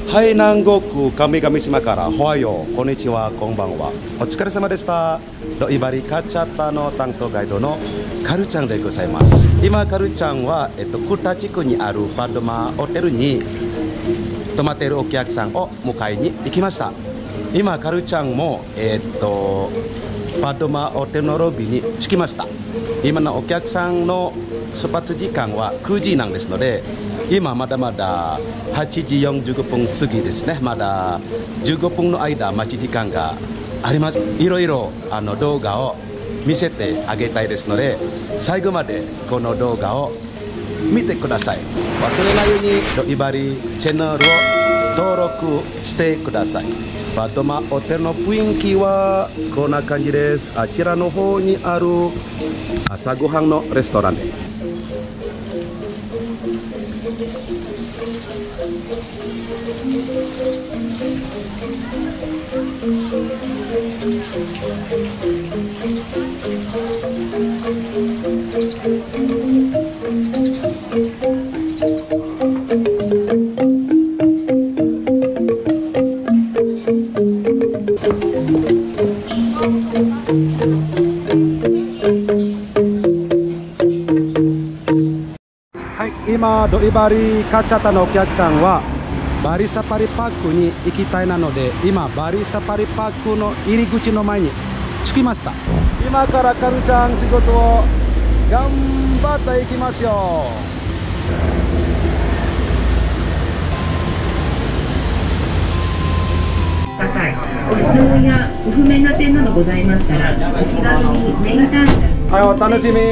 はい、南国神々島からおはよう、こんにちは、こんばんは。お疲れ様でした。ドイバリカチャタの担当ガイドのカルちゃんでございます。今、カルちゃんは、クタ地区にあるパドマホテルに泊まっているお客さんを迎えに行きました。今、カルちゃんも、パドマホテルのロビーに着きました。今のお客さんの出発時間は9時なんですので、今まだまだ8時45分過ぎですね。まだ15分の間待ち時間があります。いろいろ動画を見せてあげたいですので、最後までこの動画を見てください。忘れないようにドイバリチャンネルを登録してください。パドマホテルの雰囲気はこんな感じです。あちらの方にある朝ごはんのレストランで。はい、今ドイバリカチャタのお客さんはバリサファリパークに行きたいなので、今バリサファリパークの入り口の前に着きました。今からカルちゃん仕事を頑張っていきますよ。 お質問やご不明な点などございましたら、お気軽にメインターミナル。 はい、お楽しみ。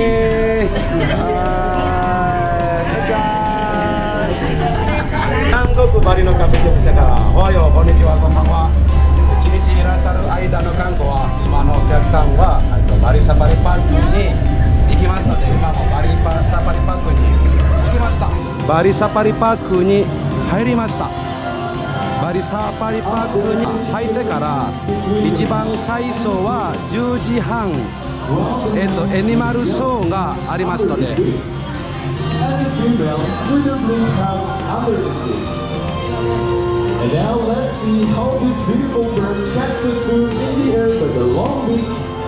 韓国バリのカフェ店からおはよう、こんにちは、こんばんは。一日いらっしゃる間の観光は、今のお客さんはバリサファリパークに行きますので、今もバリサファリパークに着きました。バリサファリパークに入りました。バリサファリパークに入ってから一番最初は10時半、エニマルショーがありますので、 And now let's see how this beautiful bird gets the food in the air for the long week.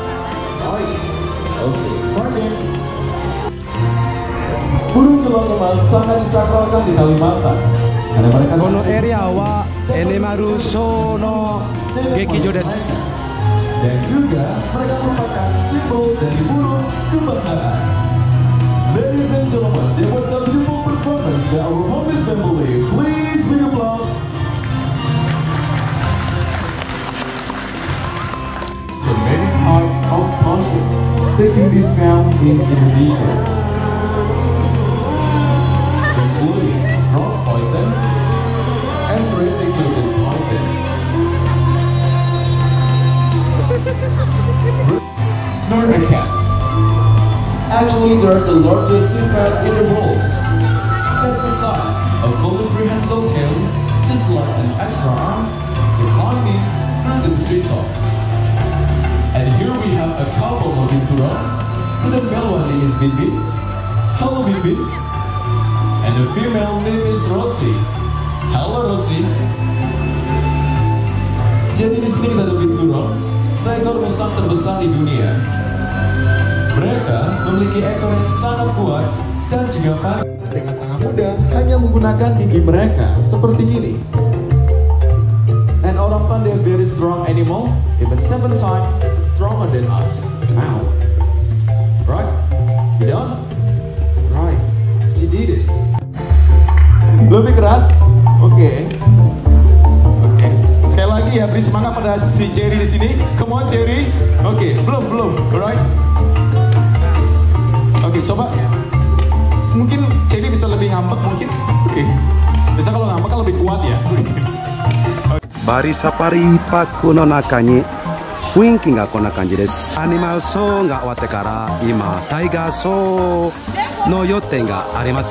Okay, target. Burung gelang emas sangat disakralkan di Kalimantan. このエリアはエニマルショーの劇場です。 Dan juga mereka merupakan simbol dari burung kebanggaan. Ladies and gentlemen, there was a beautiful performance by our homeless family. Please big applause. The many types of conflict that can be found in Indonesia, including rock poison and replicated poison. Northern cat. Actually, they are the largest sea cat in the world. That besides a fully prehensile tail, just like an extra arm, they climb in through the treetops. And here we have a couple of Ventura. So the male one name is Binbin. Hello Binbin. And the female name is Rosie. Hello Rosie. Jadi di sini kita ada Ventura, seekor musang terbesar di dunia. Mereka memiliki ekor yang sangat kuat dan juga panas. Dengan tangan muda hanya menggunakan gigi mereka seperti ini. And orang pandai very strong animal, even 7 times stronger than us. Wow. Right? You done? Right. She did it. Lebih keras? Oke. Oke. Sekali lagi ya, beri semangat pada si Cherry di sini. Come on Cherry. Oke, belum. Alright. Oke, coba. Mungkin Cherry bisa lebih ngambek mungkin. Oke. Bisa kalau ngambek kan lebih kuat ya. バリサファリパークの中に雰囲気がこんな感じです。アニマルショーが終わってから今タイガーショーの予定があります。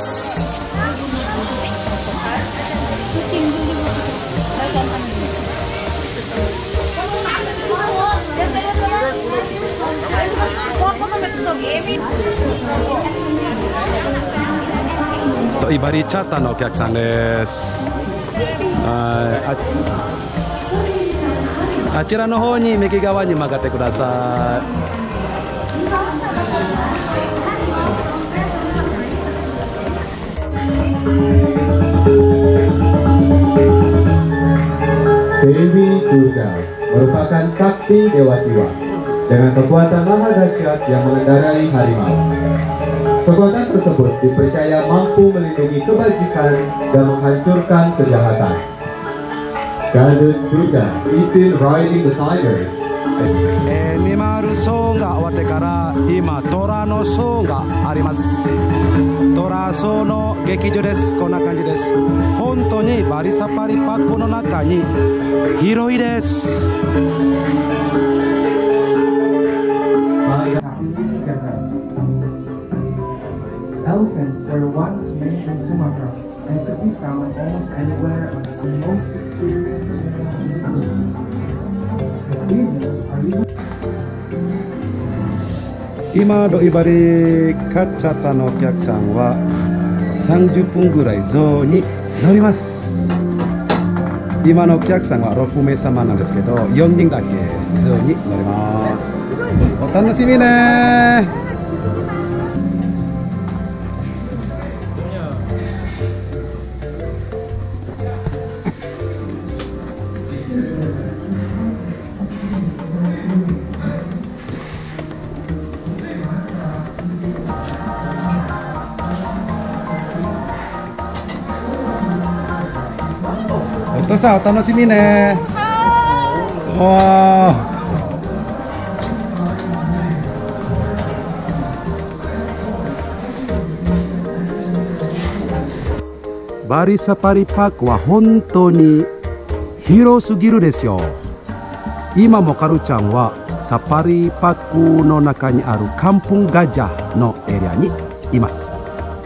ドイバリチャーターのお客さんです。 あちらの方に右側に曲がってください。 Dewi Durga merupakan sakti Dewa Jiwa dengan kekuatan maha dahsyat yang mengendarai harimau. Kekuatan tersebut dipercaya mampu melindungi kebajikan dan menghancurkan kejahatan. Goddess Durga is still riding the tiger. 2丸層が終わってから今虎の層があります。虎層の劇場です。こんな感じです。本当にバリサパリパックの中に広いです。 Elephants were once made in Sumatra and could be found almost anywhere on most experienced animals in the world. The females are usually 今ドイバリカチャタのお客さんは30分ぐらい象に乗ります。今のお客さんは6名様なんですけど4人だけ象に乗ります。お楽しみね。お父さんお楽しみね。わあ。バリサパリパークは本当に広すぎるですよ。今もカルちゃんはサパリパークの中にあるカンプンガジャのエリアにいます。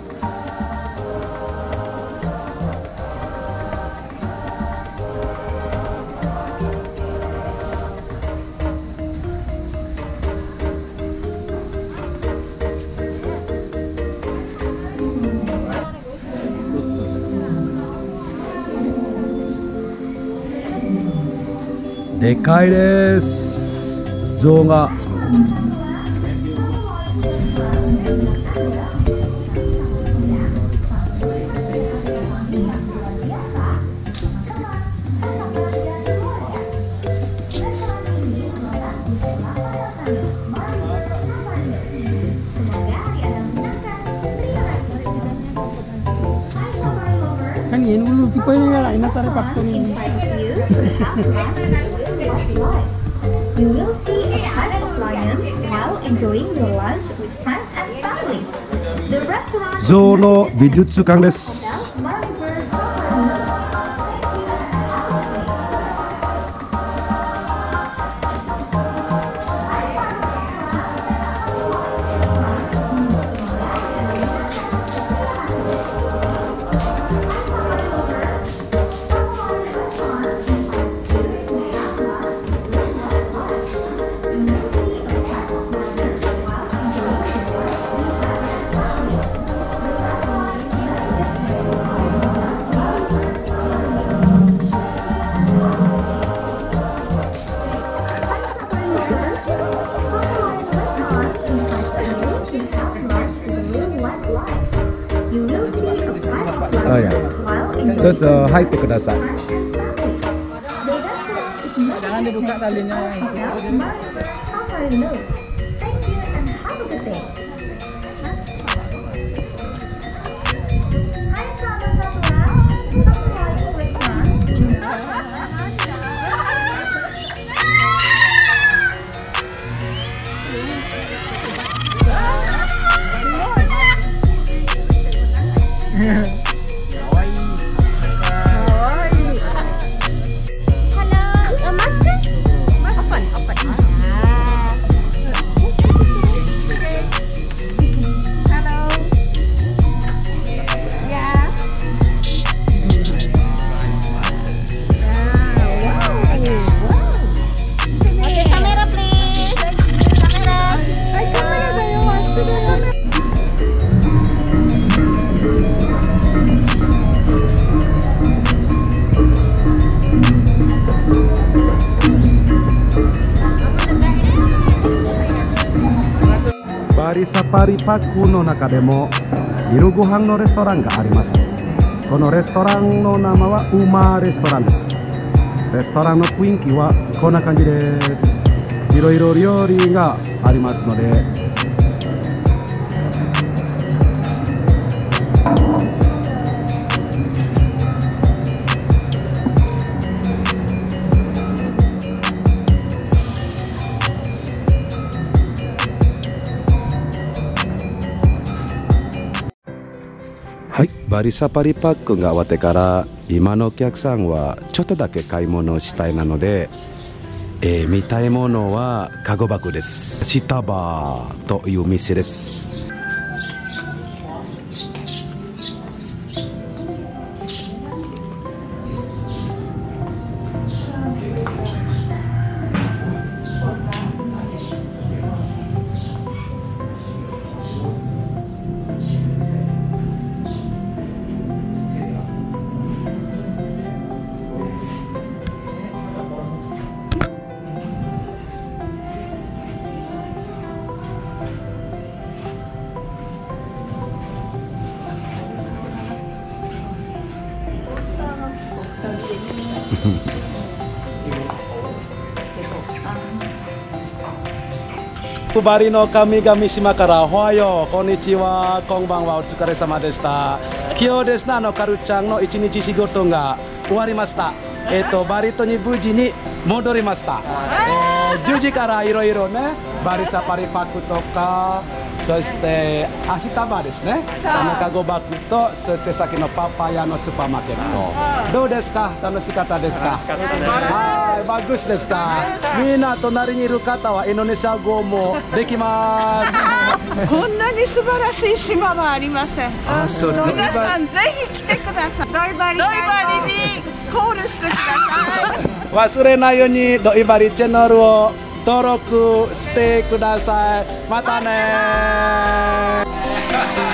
でかいです。象が。 Kan ini dulu tipe ini kan enak cari faktor ini. You will see a ton of lions while enjoying your lunch with friends and family. The restaurant 象の美術館です。Oh ya. Terus high ke dasar. Jangan dibuka talinya. バリサパリパックの中でも昼ご飯のレストランがあります。このレストランの名前はウマレストランです。レストランの雰囲気はこんな感じです。いろいろ料理がありますので、はい、バリサパリパックが終わってから今のお客さんはちょっとだけ買い物をしたいなので、見たいものはカゴバッグです。シタバーという店です。バリの神々島からおはよう、こんにちは、こんばんは、お疲れ様でした。今日ですね、カルちゃんの一日仕事が終わりました。バリ島に無事に戻りました。10時からいろいろね、バリサパリパックとか、そしてアシタバですね、カゴバッグと、そしてさっきのパパヤのスーパーマーケット。どうですか、楽しかったですか。はい、バグスですか。みんな隣にいる方はインドネシア語もできます。 こんなに素晴らしい島はありません。 あ、そうです。 皆さんぜひ来てください。ドイバリにコールしてください。 忘れないようにドイバリチャンネルを登録してください。またねー。